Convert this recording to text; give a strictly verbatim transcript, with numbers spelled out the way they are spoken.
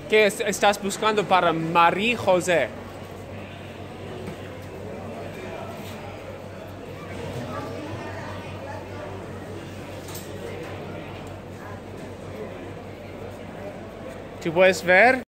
¿Qué es- estás buscando para María José? ¿Tú puedes ver?